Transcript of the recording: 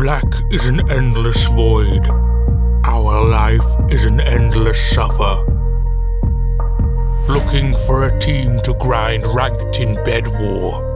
Black is an endless void. Our life is an endless suffer. Looking for a team to grind ranked in bed war.